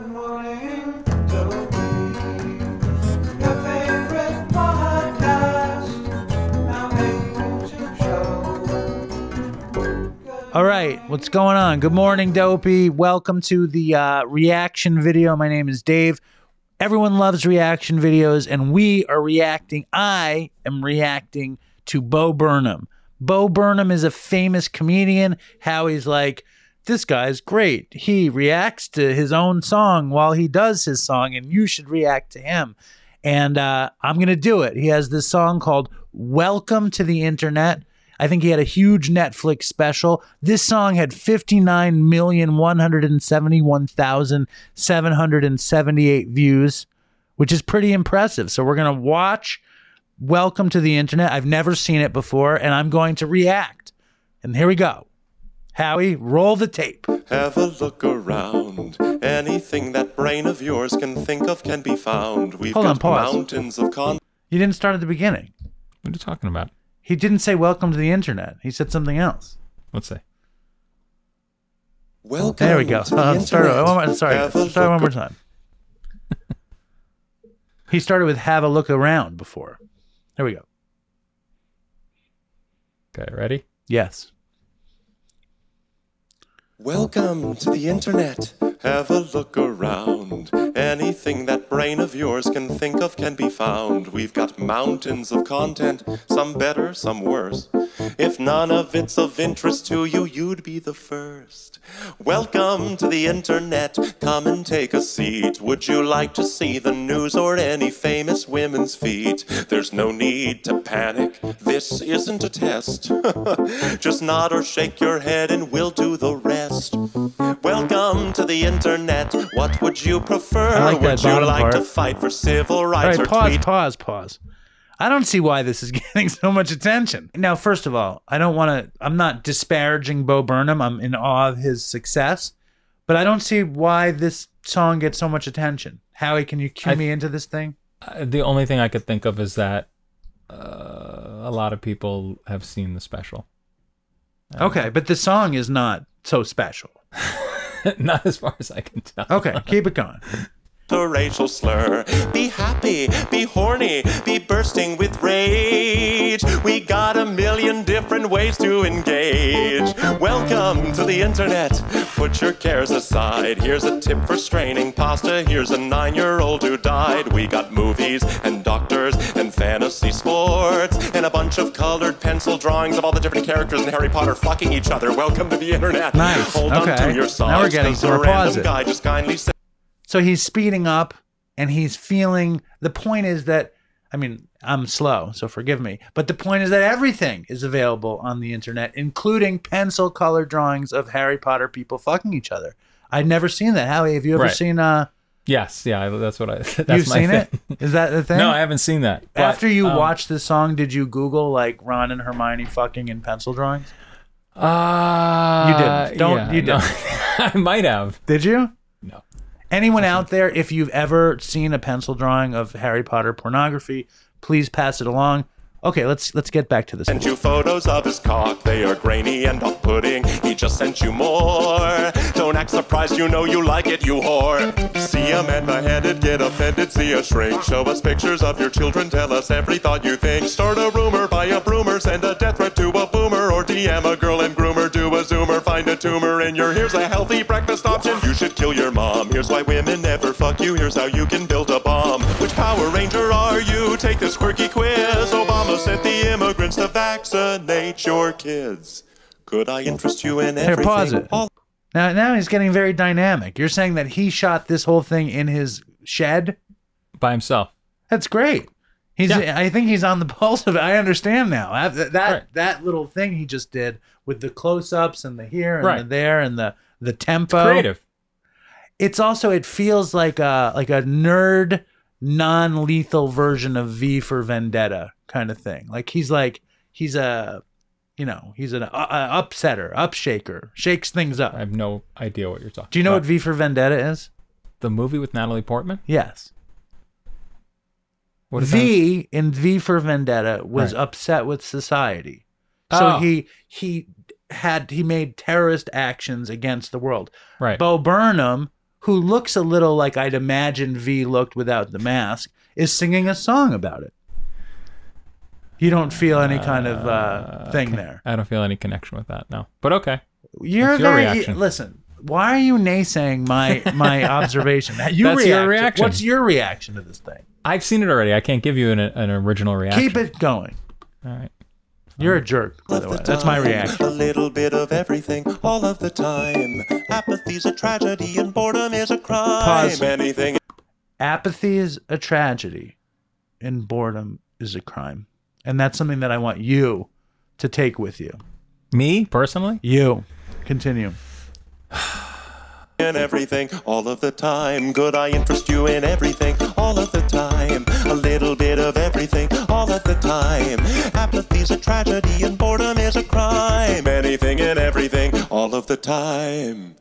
Good morning, Dopey. Your favorite podcast. Now able to show. All right, what's going on? Good morning, Dopey. Welcome to the reaction video. My name is Dave. Everyone loves reaction videos, and we are reacting. I am reacting to Bo Burnham. Bo Burnham is a famous comedian. Howie's like, this guy's great. He reacts to his own song while he does his song, and you should react to him. And I'm going to do it. He has this song called Welcome to the Internet. I think he had a huge Netflix special. This song had 59,171,778 views, which is pretty impressive. So we're going to watch Welcome to the Internet. I've never seen it before, and I'm going to react. And here we go. Howie, roll the tape. Have a look around. Anything that brain of yours can think of can be found. We've Hold on, got pause. mountains of You didn't start at the beginning. What are you talking about? He didn't say welcome to the internet. He said something else. Let's say. Welcome. There we go. To the Start internet. one more, sorry. Have a Start one look more time. He started with have a look around before. There we go. Okay, ready? Yes. Welcome to the internet. Have a look around. Anything that brain of yours can think of can be found. We've got mountains of content, some better, some worse. If none of it's of interest to you, you'd be the first. Welcome to the internet. Come and take a seat. Would you like to see the news or any famous women's feet? There's no need to panic. This isn't a test. Just nod or shake your head and we'll do the rest. Welcome to the internet. What would you prefer? I like that Would you bottom like part. to fight for civil All rights right, or tweet? pause. I don't see why this is getting so much attention. Now, first of all, I'm not disparaging Bo Burnham. I'm in awe of his success, but I don't see why this song gets so much attention. Howie, can you cue me into this thing? The only thing I could think of is that a lot of people have seen the special. Okay, but the song is not so special. Not as far as I can tell. Okay, keep it going. A racial slur. Be happy, be horny, be bursting with rage. We got a million different ways to engage. Welcome to the internet. Put your cares aside. Here's a tip for straining pasta. Here's a 9-year-old who died. We got movies and doctors and fantasy sports and a bunch of colored pencil drawings of all the different characters in Harry Potter fucking each other. Welcome to the internet. Nice. Hold on Okay. to your socks. Now we're getting 'cause somewhere. a random Pause it. guy just kindly said, So he's speeding up and he's feeling, the point is that, I mean, I'm slow, so forgive me, but the point is that everything is available on the internet, including pencil color drawings of Harry Potter people fucking each other. I'd never seen that. Howie, have you ever Right. seen, Yes, yeah, that's what I. That's you've my seen thing. it? Is that the thing? No, I haven't seen that. But, After you watched the song, did you Google like Ron and Hermione fucking in pencil drawings? You didn't. You no. didn't. I might have. Did you? No. Anyone out there, if you've ever seen a pencil drawing of Harry Potter pornography, please pass it along. Okay, let's get back to this. Sent you photos of his cock. They are grainy and off-putting. He just sent you more. Don't act surprised, you know you like it, you whore. See a man beheaded, get offended, see a shrink. Show us pictures of your children, tell us every thought you think. Start a rumor, buy a broomer, send a death threat to a boomer, or DM a girl and groomer, do a zoomer, find a tumor in your. Here's a healthy breakfast option. You should kill your mom. Here's why women never fuck you. Here's how you can build a bomb. Which Power Ranger are you? Take this quirky quiz. Obama sent the immigrants to vaccinate your kids. Could I interest you in everything? Here, pause it. Now he's getting very dynamic. You're saying that he shot this whole thing in his shed? By himself. That's great. Yeah. I think he's on the pulse of it. I understand now. Right. That little thing he just did with the close-ups and the here and Right. the there and the tempo. Creative. It's also, it feels like a nerd, non-lethal version of V for Vendetta kind of thing. He's an upsetter, upshaker, shakes things up. I have no idea what you're talking about. Do you know what V for Vendetta is? The movie with Natalie Portman? Yes. What is V in V for Vendetta was Right. upset with society. So Oh. he made terrorist actions against the world. Right. Bo Burnham, who looks a little like I'd imagine V looked without the mask, is singing a song about it. You don't feel any kind of thing there. I don't feel any connection with that, no. But okay. You're That's your very reaction. listen. Why are you naysaying my observation? That's your reaction. What's your reaction to this thing? I've seen it already. I can't give you an original reaction. Keep it going. All right. You're a jerk, by the way. That's my reaction. A little bit of everything, all of the time. Apathy's a tragedy and boredom is a crime. Pause. Anything. Apathy is a tragedy, and boredom is a crime. And that's something that I want you to take with you. Me, personally? You. Continue. In everything, all of the time. Could I interest you in everything, all of the time? A little bit of everything, all of the time. Apathy's a tragedy and boredom is a crime. Anything and everything, all of the time.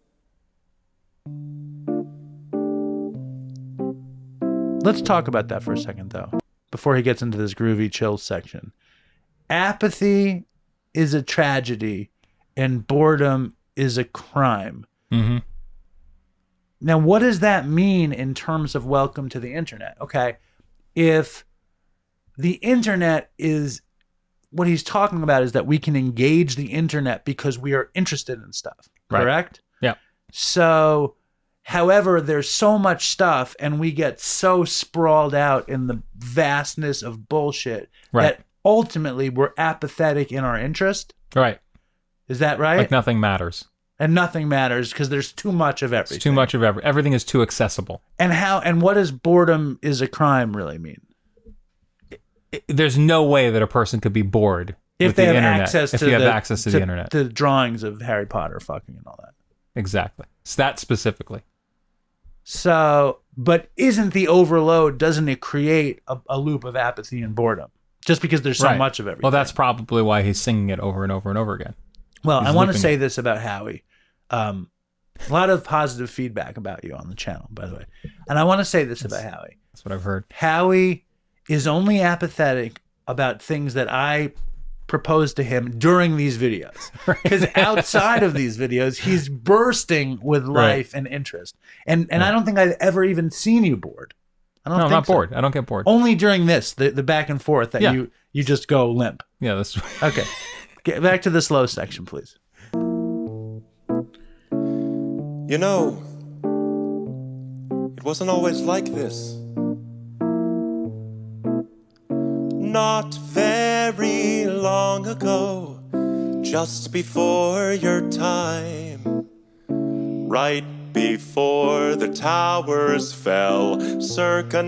Let's talk about that for a second, though, before he gets into this groovy chill section. Apathy is a tragedy, and boredom is a crime. Mm-hmm. Now, what does that mean in terms of welcome to the internet? Okay, if the internet is, what he's talking about is that we can engage the internet because we are interested in stuff, Right. correct? Yeah. So, however, there's so much stuff and we get so sprawled out in the vastness of bullshit Right. that ultimately we're apathetic in our interest. Right. Is that right? Like nothing matters. And nothing matters because there's too much of everything. It's too much of everything is too accessible. And what does boredom is a crime really mean? There's no way that a person could be bored If with they the have internet. access if to you have the, access to to the internet. the drawings of Harry Potter fucking and all that. Exactly. So that specifically. So, but isn't the overload, doesn't it create a loop of apathy and boredom? Just because there's so Right. much of everything. Well, that's probably why he's singing it over and over and over again. Well, He's I want to looping say it. this about Howie. A lot of positive feedback about you on the channel, by the way. And I want to say this about Howie. That's what I've heard. Howie is only apathetic about things that I propose to him during these videos. Because outside of these videos, he's bursting with life and interest. And I don't think I've ever even seen you bored. I don't No, I'm think not so. bored. I don't get bored. Only during this, the back and forth that Yeah. you just go limp. Yeah, that's Okay. Get back to the slow section, please. You know, it wasn't always like this. Not very long ago, just before your time, right before the towers fell, circa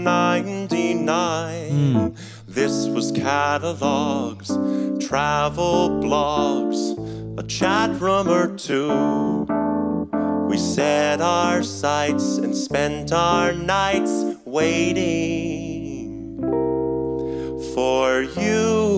99. This was catalogs, travel blogs, a chat room or two. We set our sights and spent our nights waiting for you,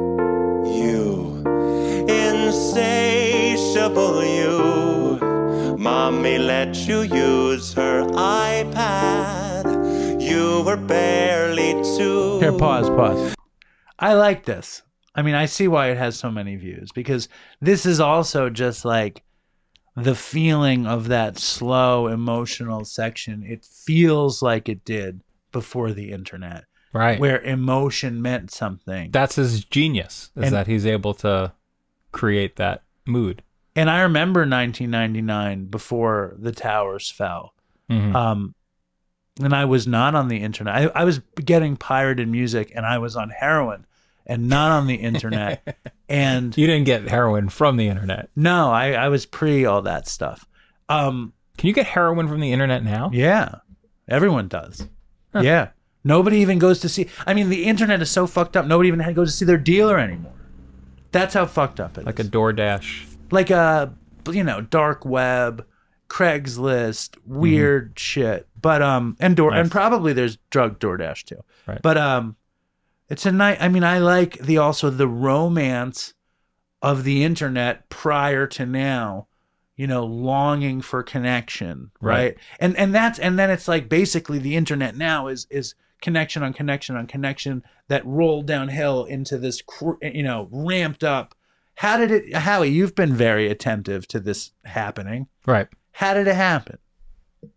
insatiable you. Mommy let you use her iPad. You were barely 2. Here, pause. I like this. I mean, I see why it has so many views, because this is also just like the feeling of that slow emotional section. It feels like it did before the internet, right. where emotion meant something. That's his genius, is And- that he's able to create that mood. And I remember 1999 before the towers fell. Mhm. And I was not on the internet. I was getting pirated music, and I was on heroin and not on the internet. And You didn't get heroin from the internet. no, I was pre all that stuff. Can you get heroin from the internet now? Yeah, everyone does. Yeah. Nobody even goes to see. I mean, the internet is so fucked up. Nobody even goes to see their dealer anymore. That's how fucked up it is. Like a DoorDash. Like a, dark web, Craigslist, weird shit. But and probably there's drug DoorDash too. Right. But it's a night. I mean, I like the romance of the internet prior to now. Longing for connection, right? And then it's like basically the internet now is connection on connection on connection that rolled downhill into this ramped up. How did it, Howie? You've been very attentive to this happening. Right. How did it happen?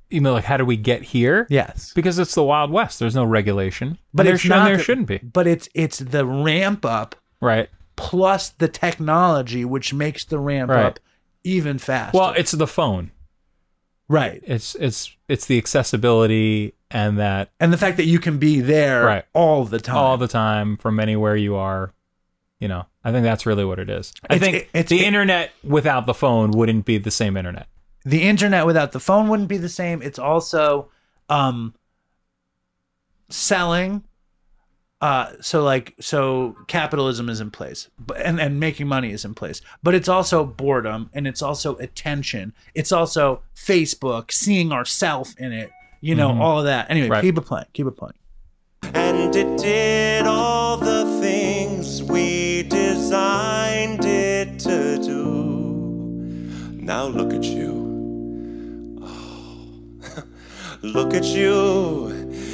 You know, like, how do we get here? Yes. Because it's the Wild West. There's no regulation. But And it's not there shouldn't be. But it's the ramp up Right. plus the technology, which makes the ramp up even faster. Well, it's the phone. Right. It's the accessibility and that. And the fact that you can be there all the time. All the time from anywhere you are. You know, I think that's really what it is. I think the internet without the phone wouldn't be the same internet. The internet without the phone wouldn't be the same. It's also selling. So capitalism is in place, and making money is in place. But it's also boredom, and it's also attention. It's also Facebook, seeing ourself in it. You know, all of that. Anyway, keep it playing. Keep it playing. And it did all the things we designed it to do. Now look at you. Look at you,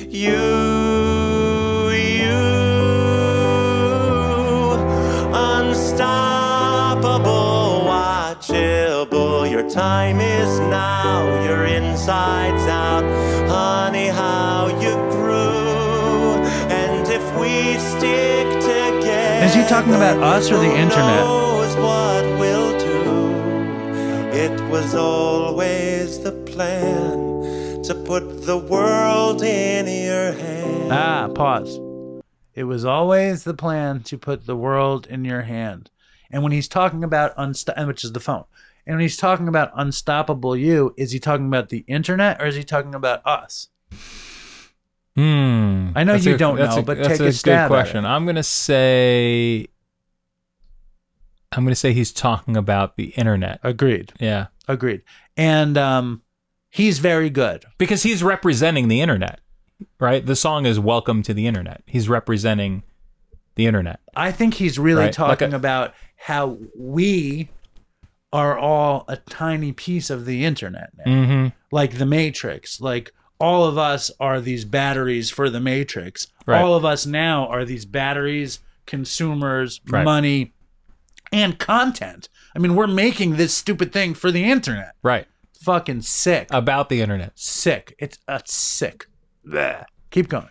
unstoppable, watchable. Your time is now, your insides out. Honey, how you grew. And if we stick together, is he talking about us or the internet? Who knows what we'll do? It was always the plan to put the world in your hand. Ah, pause. It was always the plan to put the world in your hand. And when he's talking about which is the phone, and when he's talking about unstoppable you, is he talking about the internet or is he talking about us? I know you don't know, but take a stab. Good question. I'm gonna say he's talking about the internet. Agreed. Yeah. Agreed. And he's very good. Because he's representing the internet, right? The song is Welcome to the Internet. He's representing the internet. I think he's really talking about how we are all a tiny piece of the internet now. Like the Matrix. Like all of us are these batteries for the Matrix. All of us now are these batteries, consumers, money, and content. I mean, we're making this stupid thing for the internet. Right. Fucking sick. About the internet. Sick. It's sick. Blech. Keep going.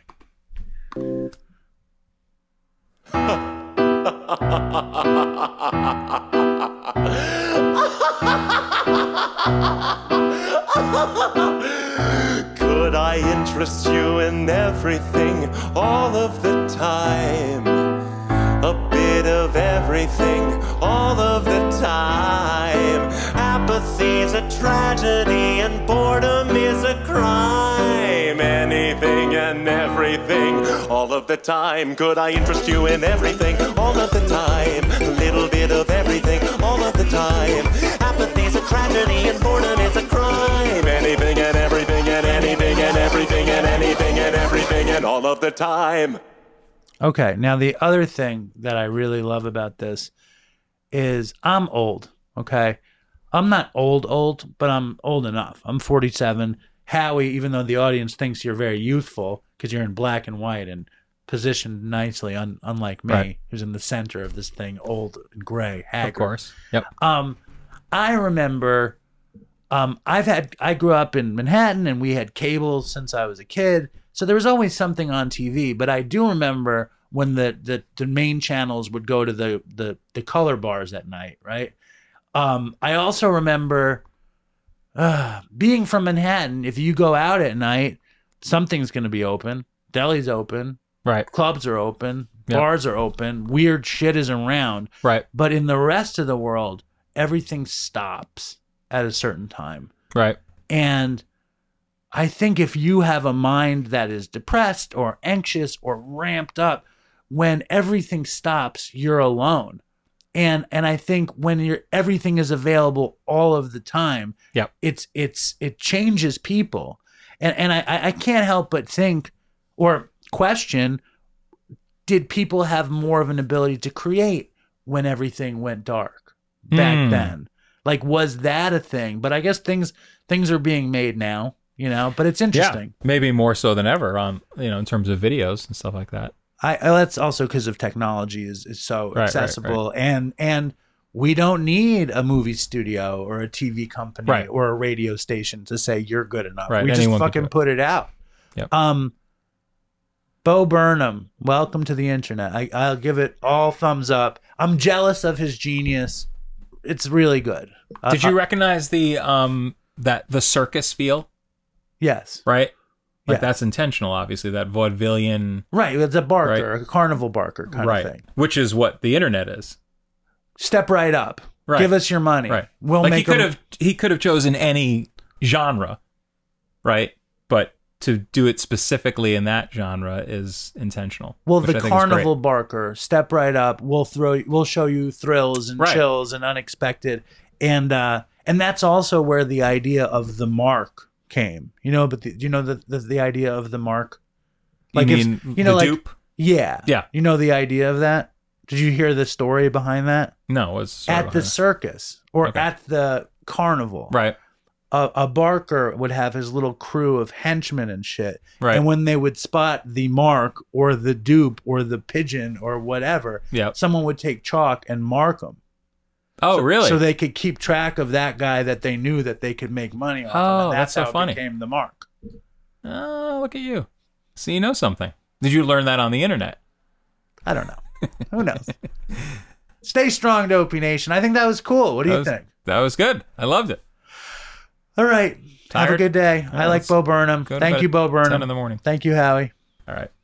Could I interest you in everything all of the time? A bit of everything all of the time. Apathy's a tragedy and boredom is a crime. Anything and everything all of the time. Could I interest you in everything all of the time? A little bit of everything all of the time. Apathy's a tragedy and boredom is a crime. Anything and everything and anything and everything and anything and everything and all of the time. Okay, now the other thing that I really love about this is I'm old, okay? I'm not old, but I'm old enough. I'm 47. Howie, even though the audience thinks you're very youthful because you're in black and white and positioned nicely, unlike me, who's in the center of this thing, old and gray, haggard. Of course. Yep. I remember I grew up in Manhattan and we had cable since I was a kid. So there was always something on TV, but I do remember when the main channels would go to the color bars at night, right? I also remember being from Manhattan. If you go out at night, something's going to be open. Deli's open. Right. Clubs are open. Bars are open. Weird shit is around. Right. But in the rest of the world, everything stops at a certain time. Right. And I think if you have a mind that is depressed or anxious or ramped up, when everything stops, you're alone. And I think when everything is available all of the time, it changes people. And I can't help but think or question, did people have more of an ability to create when everything went dark back then? Like, was that a thing? But I guess things are being made now. You know, but it's interesting. Yeah, maybe more so than ever on, in terms of videos and stuff like that. That's also because of technology is so accessible. Right. And we don't need a movie studio or a TV company Right. or a radio station to say you're good enough. Right, We just anyone could fucking do it. put it out. Yep. Bo Burnham, welcome to the internet. I'll give it all thumbs up. I'm jealous of his genius. It's really good. Did you recognize the circus feel? Yes. Right? Like Yeah. that's intentional, obviously. That vaudevillian, Right. It's a barker, Right. a carnival barker kind right? of thing. Which is what the internet is. Step right up. Right. Give us your money. Right. We'll Like make he could have chosen any genre, right? But to do it specifically in that genre is intentional. Well, which the I think is great. carnival barker, step right up. We'll show you thrills and Right. chills and unexpected, and that's also where the idea of the mark came. You know, but you know the idea of the mark. You if- mean you know, the like dupe? yeah, Yeah. You know the idea of that. Did you hear the story behind that? No, it was At the circus or Okay. at the carnival, right. a barker would have his little crew of henchmen and shit. Right. And when they would spot the mark or the dupe or the pigeon or whatever, Yep. someone would take chalk and mark them. Oh, really? So they could keep track of that guy that they knew that they could make money off. Oh, And that's so how funny. It became the mark. Oh, look at you. So you know something. Did you learn that on the internet? I don't know. Who knows? Stay strong, Dopey Nation. I think that was cool. What do you think? That was good. I loved it. All right. Have a Tired? good day. I like let's Bo Burnham. Go to Thank bed you, Bo at Burnham. 10 in the morning. Thank you, Howie. All right.